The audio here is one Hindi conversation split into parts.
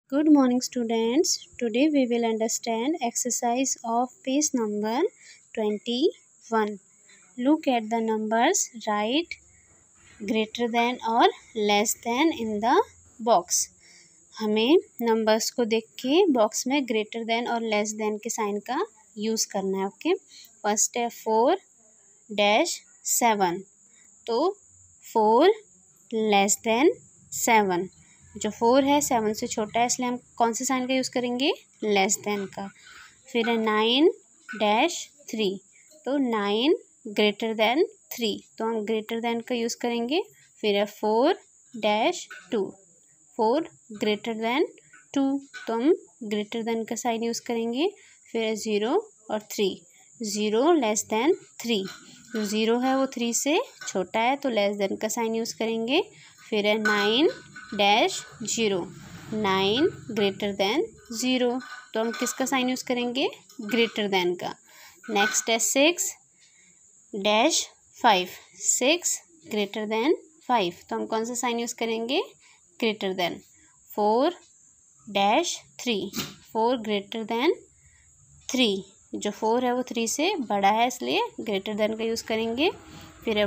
Good morning students. Today we will understand exercise of page number 21. Look at the numbers, write greater than or less than in the box. हमें नंबर्स को देख के बॉक्स में ग्रेटर देन और लेस देन के साइन का यूज़ करना है. ओके, फर्स्ट है 4-7. तो 4 लेस देन 7. जो 4 है 7 से छोटा है, इसलिए हम कौन से साइन का यूज़ करेंगे? लेस देन का. फिर है 9-3. तो 9 ग्रेटर देन 3, तो हम ग्रेटर देन का यूज़ करेंगे. फिर है 4-2. 4 ग्रेटर देन 2, तो हम ग्रेटर देन का साइन यूज़ करेंगे. फिर है 0 और 3. 0 लेस देन 3. जो 0 है वो 3 से छोटा है, तो लेस देन का साइन यूज़ करेंगे. फिर है 9-0. 9 ग्रेटर देन 0, तो हम किसका साइन यूज़ करेंगे? ग्रेटर देन का. नेक्स्ट है 6-5. 6 ग्रेटर देन 5, तो हम कौन सा साइन यूज़ करेंगे? Greater than. 4-3. 4 greater than 3. जो 4 है वो 3 से बड़ा है, इसलिए ग्रेटर देन का यूज़ करेंगे. फिर है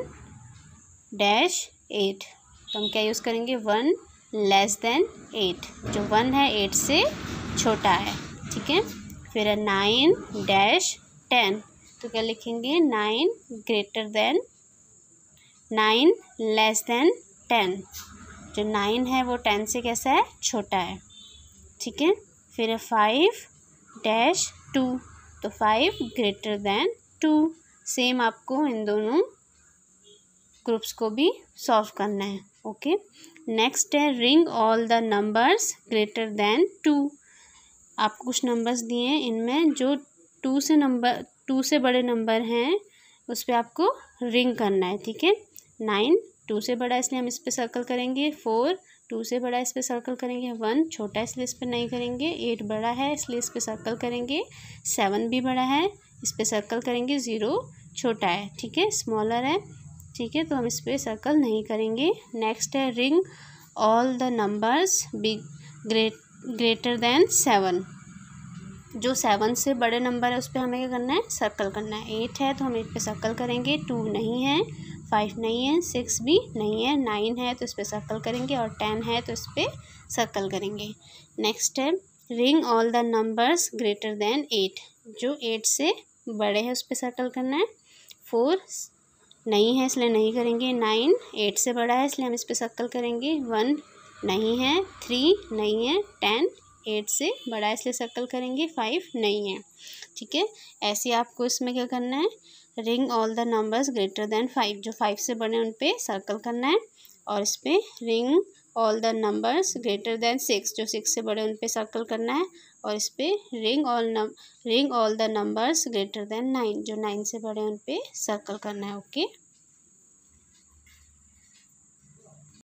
1-8. तो हम क्या यूज़ करेंगे? 1 लेस देन 8. जो 1 है 8 से छोटा है. ठीक है. फिर है 9-10. तो क्या लिखेंगे? 9 ग्रेटर देन 9 लेस देन 10. जो 9 है वो 10 से कैसा है? छोटा है. ठीक है. फिर है 5-2. तो 5 ग्रेटर देन 2. सेम आपको इन दोनों ग्रुप्स को भी सॉल्व करना है. ओके. नेक्स्ट है ring all the numbers greater than 2. आपको कुछ नंबर्स दिए हैं, इनमें जो 2 से बड़े नंबर हैं उस पर आपको रिंग करना है. ठीक है. 9 2 से बड़ा है, इसलिए हम इस पर सर्कल करेंगे. 4 2 से बड़ा है, इस पर सर्कल करेंगे. 1 छोटा है, इसलिए इस पर नहीं करेंगे. 8 बड़ा है, इसलिए इस पर सर्कल करेंगे. 7 भी बड़ा है, इस पर सर्कल करेंगे. 0 छोटा है. ठीक है, स्मॉलर है. ठीक है, तो हम इस पर सर्कल नहीं करेंगे. नेक्स्ट है ring all the numbers big greater than 7. जो 7 से बड़े नंबर है उस पर हमें क्या करना है? सर्कल करना है. 8 है तो हम 8 पे सर्कल करेंगे. 2 नहीं है, 5 नहीं है, 6 भी नहीं है, 9 है तो इस पर सर्कल करेंगे, और 10 है तो इस पर सर्कल करेंगे. नेक्स्ट है ring all the numbers greater than 8. जो 8 से बड़े हैं उस पर सर्कल करना है. 4 नहीं है, इसलिए नहीं करेंगे. 9 8 से बड़ा है, इसलिए हम इस पर सर्कल करेंगे. 1 नहीं है, 3 नहीं है, 10 8 से बड़ा है, इसलिए सर्कल करेंगे. 5 नहीं है. ठीक है. ऐसे आपको इसमें क्या करना है? Ring all the numbers greater than 5. जो 5 से बड़े उन पे सर्कल करना है. और इस पर ring all the numbers greater than 6. जो 6 से बड़े उन पे सर्कल करना है. और इस पर ring all the numbers greater than 9. जो 9 से बड़े उन पे सर्कल करना है. ओके.